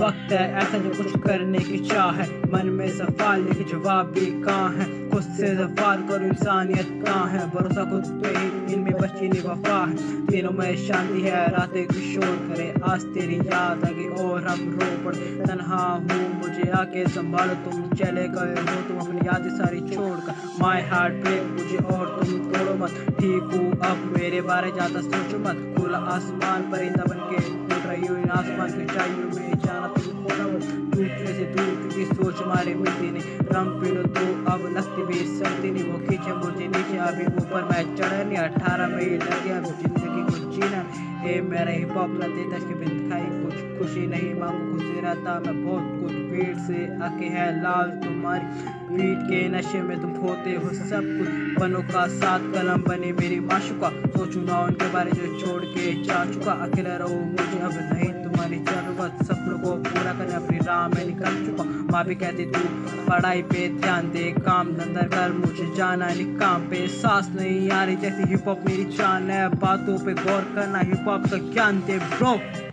वक्त है ऐसा जो कुछ करने की चाह है, मन में सवाल लेकिन जवाब भी कहाँ है। खुद से सवाल करो इंसानियत कहाँ है, भरोसा खुद पे ही इनमें बची नहीं वफा है। दिनों में शांति है रातें की शोर करे, आज तेरी याद आ गई और हम रो पड़े। तन्हा हूँ मुझे आके संभालो, तुम चले गए हो तुम अपनी यादें सारी छोड़कर। माय हार्ट ब्रेक मुझे और तुम तोड़ो मत, ठीक हूँ अब मेरे बारे ज्यादा सोचो मत। खुला आसमान परिंदा बन के उड़ रही हो इन आसमान की ऊंचाइयों में, जाना तुम खोना मत टूटने से दूर, क्योंकि सोच हमारी मिलती नहीं। रंग पीलो तो अब लगती भी समझती नहीं, वो खींचे मुझे नीचे अभी ऊपर मैं चढ़ा नहीं। 18 में ही लग गया वो जिंदगी को जीना। ए मेरा हिप हॉप न देता कि बिन खाई कुछ खुशी नहीं मांगू, खुशी रहता मैं बहुत कुछ। पेट से आके है लाल तुम्हारी पीठ के नशे में तुम खोते हो सब कुछ। बनों का साथ कलम बने मेरी माशुका, सोचू ना उनके बारे जो छोड़ के जा चुका। अकेला रहो मुझे अब नहीं तुम्हारी जरूरत, सपनों को पूरा करने अपनी राह में निकल चुका। माँ भी कहती तू पढ़ाई पे ध्यान दे, काम धंधा कर, मुझे जाना नहीं काम पे। सांस नहीं आ रही जैसी हिप हॉप मेरी जान है, बातों पे गौर करना हिप हॉप का ज्ञान दे ब्रो।